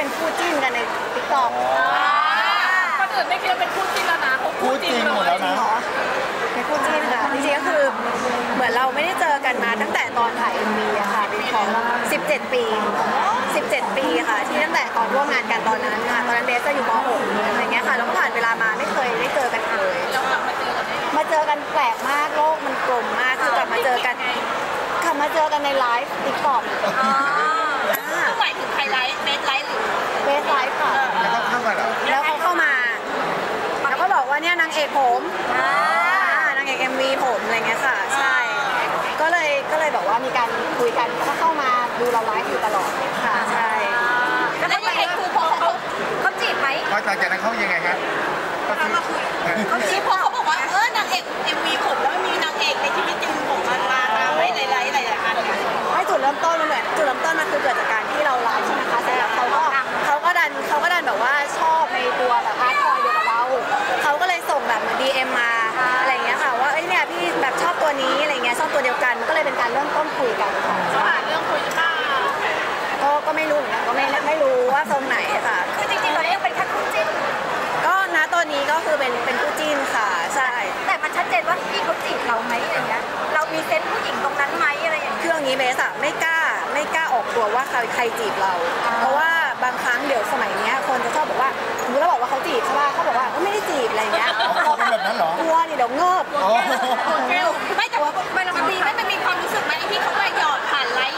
เป็นคู่จิ้นกันในติ๊กต็อกคนอื่นไม่คิดว่าเป็นคู่จิ้นแล้วนะเขาคู่จริงหมดแล้วนะเป็นคู่จิ้นค่ะจริงๆก็คือเหมือนเราไม่ได้เจอกันมาตั้งแต่ตอนถ่าย MV อะค่ะเป็นของ17 ปีค่ะที่ตั้งแต่ตอนร่วมงานกันตอนนั้นค่ะตอนนั้นเบสจะอยู่ม .6 อะไรเงี้ยค่ะแล้วก็ผ่านเวลามาไม่เคยได้เจอกันเลยเรากลับมาเจอกันได้มาเจอกันแปลกมากโลกมันกลมมากคือกลับมาเจอกันในไลฟ์ติ๊กต็อกหมายถึงใครไลฟ์เบสไลฟ์หรือเบสไลฟ์ค่ะแล้วก็เข้ามาเหรอแล้วเขาเข้ามาแล้วก็บอกว่าเนี่ยนางเอกผมนางเอก MV ผมอะไรเงี้ยค่ะใช่ก็เลยบอกว่ามีการคุยกันก็เข้ามาดูเราไลฟ์อยู่ตลอดค่ะใช่แล้วนางเอกคือพอเขาจีบไหมพอจากนั้นเขายังไงครับเขาจีบพอเขาบอกว่านางเอก MV ผมแล้วมีนางเอกในชีวิตจริงผมมาไม่หลายอันให้จุดเริ่มต้นมันเหมือนจุดเริ่มต้นมันคือเกิดจากการที่เราไลฟ์ใช่ไหมคะเสร็จแล้วเขาก็ดันแบบว่าชอบในตัวแบบอาร์ตทอยเดียวกับเราเขาก็เลยส่งแบบDM มาอะไรเงี้ยค่ะว่าเนี่ยพี่แบบชอบตัวนี้อะไรเงี้ยชอบตัวเดียวกันก็เลยเป็นการเริ่มต้นคุยกันค่ะเรื่องคุยกันก็ไม่รู้เหมือนกันก็ไม่รู้ว่าทรงไหนค่ะคือจริงๆตอนนี้ยังเป็นแค่คู่จิ้นก็ณตอนนี้ก็คือเป็นคู่จิ้นค่ะใช่แต่มันชัดเจนว่าพี่เขาจีบเราไหมอย่างเงี้ยเรามีเซนส์ผู้หญิงตรงนั้นไหมอะไรอย่างเงี้ยคืออย่างนี้เบสอะไม่กล้าออกตัวว่าใครจีบเราเพราะว่าบางครั้งเดี๋ยวสมัยนี้คนจะชอบบอกว่าสมมติเราบอกว่าเขาจีบใช่ป่ะเขาบอกว่าไม่ได้จีบอะไรเงี้ยเขาเป็นแบบนั้นเหรอกลัวนี่เดี๋ยวเงิบไม่แต่ว่ามันมีไม่มีความรู้สึกไหมที่เขามาหยอดผ่านไลน์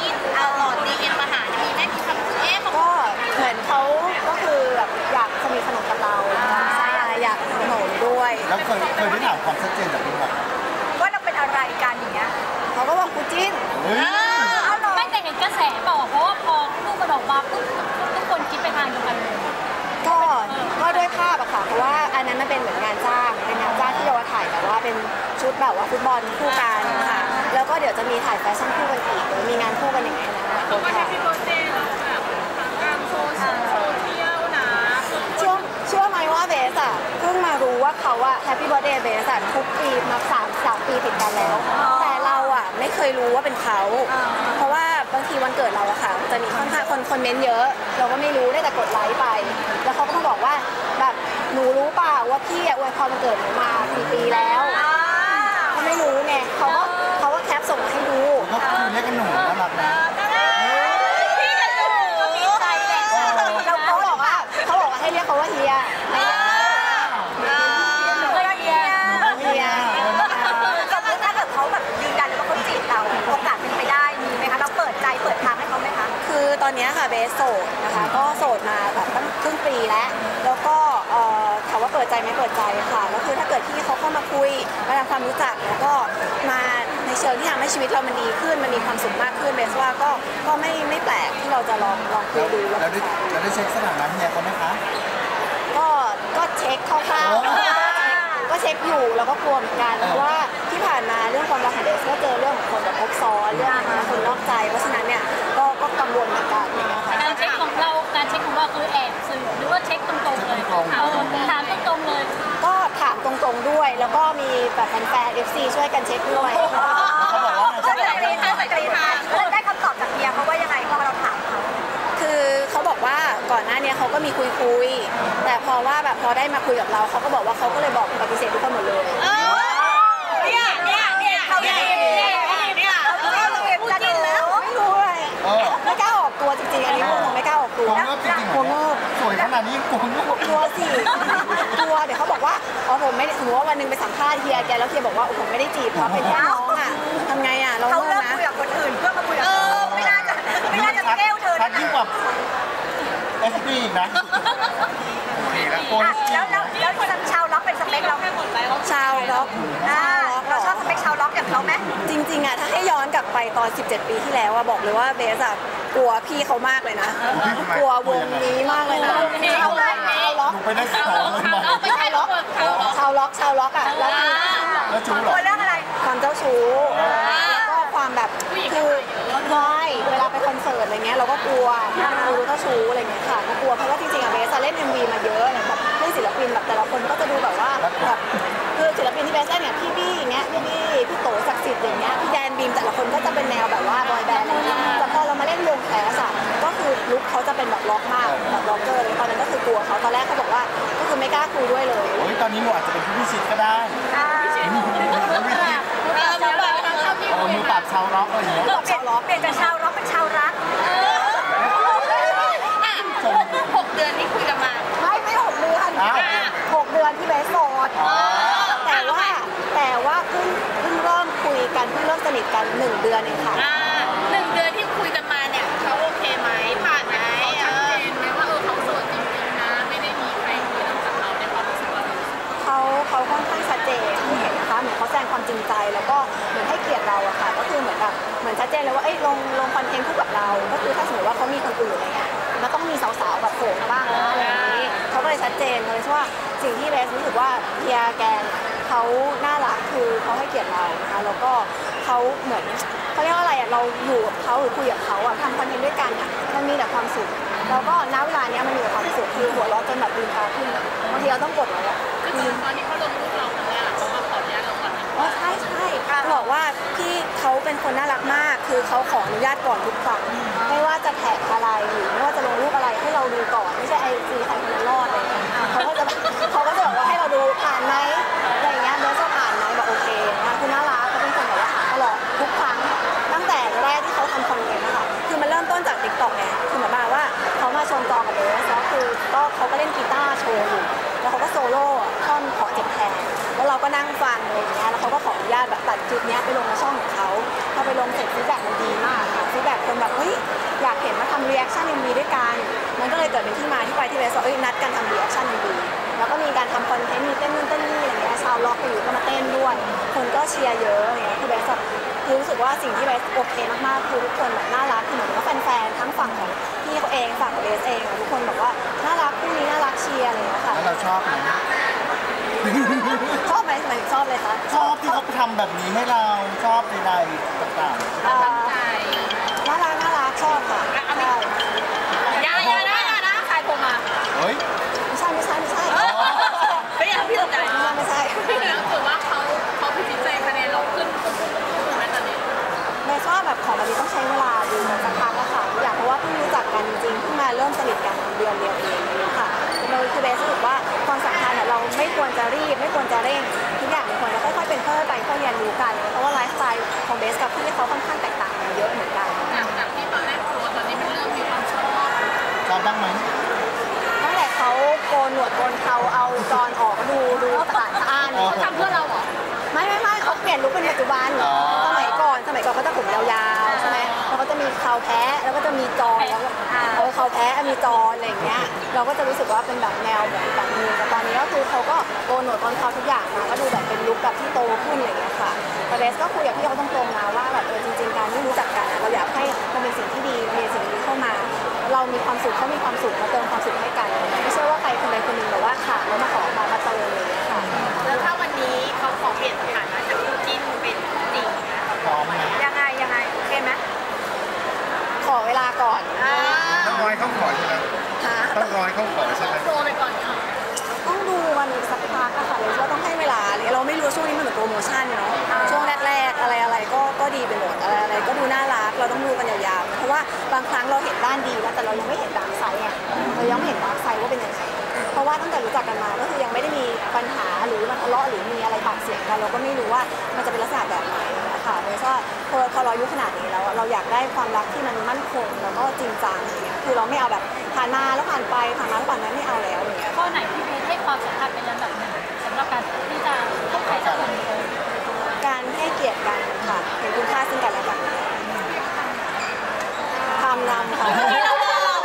DM มาหามีไหมมีความรู้สึกก็เหมือนเขาก็คือแบบอยากสนิทสนมกับเราใช่อยากสนุนด้วยแล้วเคยได้ถามความชัดเจนจากพี่บอกว่าเราเป็นอะไรกันอย่างเงี้ยเขาก็บอกคู่จิ้นไม่แต่เห็นกระแสเปล่าเพราะว่าพอลูกมันออกมาปุ๊บทุกคนคิดไปทางเดียวกันเลยก็ด้วยภาพอะค่ะเพราะว่าอันนั้นมันเป็นเหมือนงานจ้างที่เราถ่ายแบบว่าเป็นชุดแบบว่าฟุตบอลคู่กันค่ะแล้วก็เดี๋ยวจะมีถ่ายแฟชั่นคู่กันอีกหรือมีงานคู่กันอย่างเงี้ยนะแล้วก็แฮปปี้เบิร์ธเดย์เราแบบทางการโซเชียลนะเชื่อไหมว่าเบสอะเพิ่งมารู้ว่าเขาอะแฮปปี้เบิร์ธเดย์เบสอะทุกปีมา3 ปีติดกันแล้วแต่เราอะไม่เคยรู้ว่าเป็นเขาเพราะว่าบางทีวันเกิดเราอะค่ะจะมีค่อนข้างคนเมนต์เยอะเราก็ไม่รู้ได้แต่กดไลค์ไปแล้วเขาก็มาบอกว่าแบบหนูรู้เปล่าว่าพี่อวยพรวันเกิดหนูมา4 ปีแล้วเขาไม่รู้ไงเขาก็แคปส่งให้ดูเขาเรียกกันหนูน่ารักนะพี่กับหนูก็มีใจแหละเขาบอกว่าให้เรียกเขาว่าเฮียถ้าเกิดเขาแบบยืนยันว่าเขาจีบเราโอกาสเป็นไปได้มีไหมคะเราเปิดใจเปิดทางให้เขาไหมคะคือตอนนี้ค่ะเบสโสดนะคะก็โสดมาแบบตั้งครึ่งปีแล้วก็ถามว่าเปิดใจไหมเปิดใจค่ะก็คือถ้าเกิดที่เขาเข้ามาคุยมาทำความรู้จักแล้วก็มาในเชิงที่ทำให้ชีวิตเรามันดีขึ้นมันมีความสุขมากขึ้นเบสว่าก็ไม่แปลกที่เราจะลองคุยดูแล้วได้เช็คสถานะเมียเขาไหมคะก็เช็คคร่าวๆก็เช็คอยู่แล้วก็กลัวเหมือนกันเพราะว่าที่ผ่านมาเรื่องความรักของเบสก็เจอเรื่องของคนแบบคบซ้อนเรื่องคนนอกใจเพราะฉะนั้นเนี่ยก็กังวลเหมือนกันการเช็คของเราคือแอบสื่อหรือว่าเช็คตรงๆเลยถามตรงๆเลยก็ถามตรงๆด้วยแล้วก็มีแบบแฟนๆ FC ช่วยกันเช็คด้วยเขาบอกว่าได้คำตอบจากเมียเขาว่ายังไงพอเราถามเขาคือเขาบอกว่าก่อนหน้านี้เขาก็มีคุยแต่พอได้มาคุยกับเราเขาก็บอกว่าเขาก็เลยบอกปฏิเสธทุกคนหมดเลยเนี่ยเขาเนี่ยจะดูไม่รู้เลยไม่กล้าออกตัวจริงๆอันนี้ผมไม่กล้าออกตัวกลัวเงิบสวยขนาดนี้กลัวเงิบกลัวสิกลัวเดี๋ยวเขาบอกว่าผมไม่สมมติว่าวันนึงไปสัมภาษณ์เฮียแกแล้วเฮียบอกว่าผมไม่ได้จีบเขาเป็นน้องอ่ะทำไงอ่ะเราเลิกคุยกับคนอื่นเพื่อมาคุยกับไม่น่าจะแก้วเธอทักยิ่งกว่าSB อีกนะแล้วชาวล็อกเป็นสเปคเราแค่หมดไปชาวล็อกเราชอบสเปคชาวล็อกอย่างเขาไหมจริงๆอะถ้าให้ย้อนกลับไปตอน17 ปีที่แล้วอะบอกเลยว่าเบสอะกลัวพี่เขามากเลยนะกลัววงนี้มากเลยนะชาวล็อกไปได้สองเลยมั้ยชาวล็อกอะแล้วจู๋หรอเรื่องอะไรความเจ้าชู้แล้วก็ความแบบคือไม่เวลาไปคอนเสิร์ตอะไรเงี้ยเราก็กลัวรู้เจ้าชู้อะไรเงี้ยค่ะก็กลัวเพราะว่าจริงๆอะเบสเล่น MV มาเยอะแบบเล่นศิลปินแบบแต่ละคนก็จะดูแบบว่าแบบคือศิลปินที่เบสเล่นเนี่ยพี่บี้อย่างเงี้ยพี่โตศักดิ์สิทธิ์อย่างเงี้ยพี่แดนบีมแต่ละคนก็จะเป็นแนวแบบว่าบอยแบนด์อะไรเงี้ยแต่พอเรามาเล่นวงแคสอะก็คือลุคเขาจะเป็นเป็นแบบล็อกมากแบบล็อกเกอร์เลยตอนนั้นก็คือกลัวเขาตอนแรกเขาบอกว่าก็คือไม่กล้าคุยด้วยเลยโอ้ยตอนนี้หนูอาจจะเป็นผู้พิชิตก็ได้มือปราบชาวร็อกอะไรอย่างเงี้ยชาวล็อกเปลี่ยนจากชาวร็อกเป็นชาวรัก6 เดือนนี่คุยกันมาไม่6 เดือนที่เบสโสดแต่ว่าเพิ่งเริ่มคุยกันเพิ่งเริ่มสนิทกัน1 เดือนเองค่ะ 1 เดือนที่คุยกันมาเนี่ยเขาโอเคไหมผ่านไหมชัดเจนไหมว่าเขาโสดจริงๆนะไม่ได้มีใครคุยนอกจากเราในความรู้สึกเราเขาค่อนข้างชัดเจนที่เห็นนะคะเหมือนเขาแสดงความจริงใจแล้วก็เหมือนให้เกียรติเราอะค่ะก็คือเหมือนชัดเจนเลยว่าลงคอนเทนต์คู่กับเราก็คือถ้าสมมติว่าเขามีคนอื่นอะไรเงี้ยมันต้องมีสาวๆแบบโผล่มาบ้างนะอะไรอย่างนี้เขาก็เลยชัดเจนเลยว่าสิ่งที่เบสรู้สึกว่าเฮียแกนเขาน่ารักคือเขาให้เกียรติเรานะคะแล้วก็เขาเหมือนเขาเรียกว่าอะไรอะเราอยู่กับเขาหรือคุยกับเขาอะทำคอนเทนต์ด้วยกันอะมันมีแต่ความสุขแล้วก็ณเวลาเนี้ยมันมีแต่ความสุขคือหัวเราะจนแบบลืมตาขึ้นบางทีเราต้องกดเลยอะตอนนี้เขาลงรูปเราครั้งแรกเขามาขออนุญาตเราก่อนใช่บอกว่าพี่เขาเป็นคนน่ารักมากคือเขาขออนุญาตก่อนทุกครั้งไม่ว่าจะแท็กอะไรหรือไม่ว่าจะลงรูปอะไรให้เราดูก่อนไม่ใช่IGใครคนนั้นรอดอะไรอย่างเงี้ยเขาก็จะบอกว่าให้เราดูอ่านไหมอะไรอย่างเงี้ยเบสจะอ่านไหมบอกโอเคนะคือน่ารักเขาเป็นคนแบบว่าอ่านตลอดทุกครั้งตั้งแต่แรกที่เขาทำคอนเทนต์นะคะคือมันเริ่มต้นจาก TikTok ไงคือเหมือนว่าเขามาชมจอกับเบสแล้วคือเขาก็เล่นกีตาร์โชว์อยู่แล้วเขาก็โซโล่ท่อนขอเจ็บแทนแล้วเราก็นั่งฟังอะไรอย่างเงี้ยแล้วเขาก็ขออนุญาตแบบตัดคลิปนี้ไปลงในช่องของเขาพอไปลงเสร็จฟีดแบ็กมันดีมากค่ะฟีดแบ็กคนแบบเฮ้ยอยากเห็นมาทำรีแอคชั่น MV ด้วยกันมันก็เลยเกิดเป็นที่มาที่ไปที่เบสบอกนัดกันทำรีแอคชั่น MV แล้วก็มีการทำคอนเทนต์มีเต้นนู่นเต้นนี่อะไรเงี้ยชาวล็อกไปอยู่ก็มาเต้นด้วยคนก็เชียร์เยอะอะไรเงี้ยคือเบสแบบรู้สึกว่าสิ่งที่เบสโอเคมากๆคือทุกคนแบบน่ารักเหมือนว่าแฟนๆทั้งฝั่งของพี่เขาเองฝั่งของเบสเองทุกคนแบบว่าน่ารักคู่นี้น่ารักเชียร์อะไรเงี้ยค่ะแล้วเราชอบไหมชอบไหมทำไมถึงชอบเลยคะชอบที่เขาทำแบบนี้ให้เราชอบใดๆต่างตั้งใจน่ารักชอบค่ะใช่อย่านะใครโทรมาๆเฮ้ยไม่ใช่ไม่อยากพี่ตกใจไม่ใช่แล้วถือว่าเขาพิจิตใจคะแนนเราขึ้นถูกไหมตอนนี้เบสว่าแบบของแบบนี้ต้องใช้เวลาดูกันสักพักอะค่ะอย่างเพราะว่าเพิ่งรู้จักกันจริงๆเพิ่งมาเริ่มสนิทกันเดือนเดียวเองค่ะเราคือเบสรู้สึกว่าความสัมพันธ์เราไม่ควรจะรีบไม่ควรจะเร่งทุกอย่างมันควรจะค่อยๆเป็นค่อยๆไปค่อยๆเรียนรู้กันเพราะว่าไลฟ์สไตล์ของเบสกับพี่เขาค่อนข้างแตกต่างกันเยอะเหมือนกันจากที่ตอนแรกกลัวตอนนี้มันเริ่มมีความชอบชอบบ้างไหมตั้งแต่เขาโกนหนวดโกนเขาเอาจอนออกก็ดูสะอาดสะอ้านเขาทำเพื่อเราเหรอไม่เขาเปลี่ยนลุคเป็นปัจจุบันสมัยก่อนเขาจะผมยาวๆใช่ไหมแล้วก็จะมีเขาแพ้แล้วก็จะมีจอนแล้วก็เขาแพ้มีจอนอะไรอย่างเงี้ยเราก็จะรู้สึกว่าเป็นแบบแนวแบบนึงแต่ตอนนี้ก็คือเขาก็โกนหนวดโกนเขาทุกอย่างมาก็ดูแบบเป็นลุคแบบที่โตขึ้นอะไรอย่างเงี้ยค่ะแต่เบสก็คุยกับพี่เขาตรงๆนะว่าแบบจริงๆการที่รู้จักกันเราอยากให้มันเป็นสิ่งที่ดีมีสิ่งดีเข้ามาเรามีความสุขเขามีความสุขมาเติมความสุขให้กันไม่ใช่ว่าใครคนใดคนหนึ่งแบบว่าขาดแล้วมาขอมาเติมอะไรอย่างเงี้ยค่ะแล้วถ้าวันนี้เขาขอเปลี่ยนสถานะจากคู่จิ้นเป็นจริงพร้อมไหมยังไงโอเคไหมขอเวลาก่อนต้องรอให้เขาขอใช่ไหมหาต้องรอให้เขาขอใช่ไหมโทรไปก่อนค่ะต้องดูมันอีกสักพักอะค่ะเลยว่าต้องให้เวลาอะไรเราไม่รู้ช่วงนี้มันเหมือนโปรโมชั่นเนาะช่วงแรกๆอะไรก็ดีไปหมดอะไรก็ดูน่ารักเราต้องดูกันยาวๆเพราะว่าบางครั้งเราเห็นด้านดีแล้วแต่เรายังไม่เห็นดาร์กไซด์ไงเรายังไม่เห็นดาร์กไซด์ว่าเป็นยังไงเพราะว่าตั้งแต่รู้จักกันมาก็คือยังไม่ได้มีปัญหาหรือมันทะเลาะหรือมีอะไรปากเสียงกันเราก็ไม่รู้ว่ามันจะเป็นลักษณะแบบไหนนะคะเพราะว่าพอเราอายุขนาดนี้แล้วเราอยากได้ความรักที่มันมั่นคงแล้วก็จริงจังอย่างเงี้ยคือเราไม่เอาแบบผ่านมาแล้วผ่านไปผ่านมาแล้วผ่านไปไม่เอาแล้วอย่างเงี้ยข้อไหนที่เบสให้ความสำคัญเป็นลำดับหนึ่งสำหรับการที่จะคบใครสักคนหนึ่งการให้เกียรติกันค่ะเห็นคุณค่าซึ่งกันและกันทำนำค่ะเมื่อกี้เรา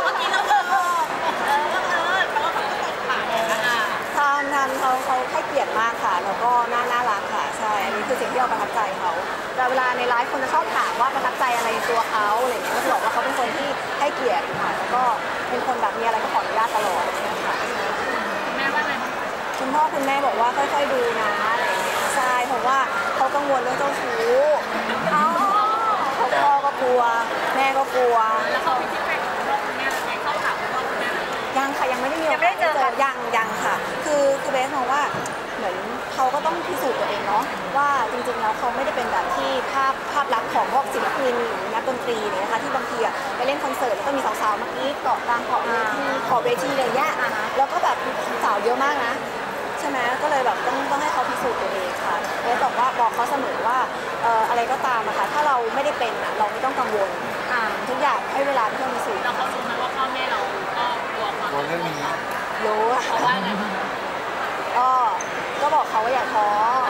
เพราะว่าเขาก็ตกปากนะคะทำเขาให้เกียรติมากค่ะแล้วก็น่ารักค่ะใช่อันนี้คือสิ่งที่เราประทับใจเขาแต่เวลาในไลฟ์คนจะชอบถามว่าประทับใจอะไรในตัวเขาอะไรอย่างเงี้ยก็จะบอกว่าเขาเป็นคนที่ให้เกียรติค่ะแล้วก็เป็นคนแบบมีอะไรก็ขออนุญาตตลอดอะไรอย่างเงี้ยค่ะแม่ว่าไงคุณพ่อคุณแม่บอกว่าค่อยๆดูนะอะไรอย่างเงี้ยใช่เพราะว่าเขากังวลเรื่องเจ้าชู้เขาพ่อก็กลัวแม่ก็กลัวแล้วเขาพิจิตใจกับคุณพ่อคุณแม่อะไรเข้าถามคุณพ่อคุณแม่อะไรยังค่ะยังไม่ได้มีโอกาสเจอยังค่ะคือเบสมองว่าเหมือนเขาก็ต้องพิสูจน์ตัวเองเนาะว่าจริงๆแล้วเขาไม่ได้เป็นแบบที่ภาพลักษณ์ของพวกศิลปินหรือนักดนตรีเนี่ยนะคะที่บางทีอะไปเล่นคอนเสิร์ตแล้วก็มีสาวๆเมื่อกี้เกาะกลางเกาะเวทีขอบเวทีอะไรเงี้ยแล้วก็แบบสาวเยอะมากนะใช่ไหมก็เลยแบบต้องให้เขาพิสูจน์ตัวเองค่ะแล้วบอกเขาเสมอว่าอะไรก็ตามอะค่ะถ้าเราไม่ได้เป็นอะเราไม่ต้องกังวลทุกอย่างให้เวลาเป็นเครื่องพิสูจน์แล้วเขารู้ไหมว่าพ่อแม่เราก็กลัวความตัวเรื่องนี้รู้อะเพราะว่าไงบ้างก็บอกเขาว่าอย่าท้อ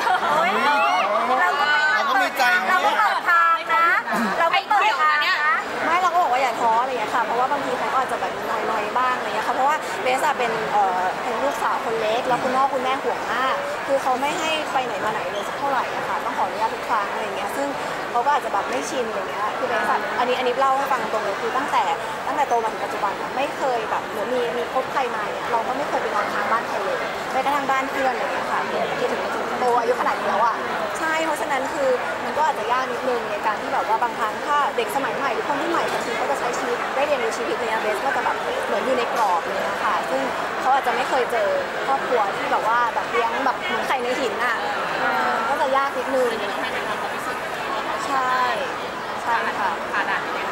เราก็มีใจเราก็นี้เปิดทางนะเราไปเที่ยวนะเนี่ยไม่เราก็บอกว่าอย่าท้ออะไรอย่างเงี้ยค่ะเพราะว่าบางทีเขาก็อาจจะแบบนอยบ้างอะไรเงี้ยค่ะเพราะว่าเบสอะเป็นลูกสาวคนเล็กแล้วคุณพ่อคุณแม่ห่วงมากคือเขาไม่ให้ไปไหนมาไหนเลยสักเท่าไหร่อะค่ะต้องขออนุญาตทุกครั้งอะไรเงี้ยซึ่งเขาก็อาจจะแบบไม่ชินอะไรเงี้ยคือเบสอะอันนี้เล่าให้ฟังตรงเลยคือตั้งแต่โตมาถึงปัจจุบันไม่เคยแบบเหมือนมีคบใครมาเนี่ยเราก็ไม่เคยไปนอนค้างบ้านใครเลยแม้กระทั่งบ้านเพื่อนอะไรเงี้ยค่ะที่ถึงโตอายุขนาดนี้แล้วอะใช่เพราะฉะนั้นคือมันก็อาจจะยากนิดนึงในการที่แบบว่าบางครั้งถ้าเด็กสมัยใหม่หรือคนที่ใหม่บางทีเขาจะใช้ชีวิตได้เรียนรู้ชีวิตเนี่ยเบสก็จะแบบเหมือนอยู่ในกรอบเลยนะคะซึ่งเขาอาจจะไม่เคยเจอครอบครัวที่แบบว่าแบบเลี้ยงแบบเหมือนไข่ในหินอ่ะก็จะยากนิดนึงใช่ค่ะผ่านด่านยังไง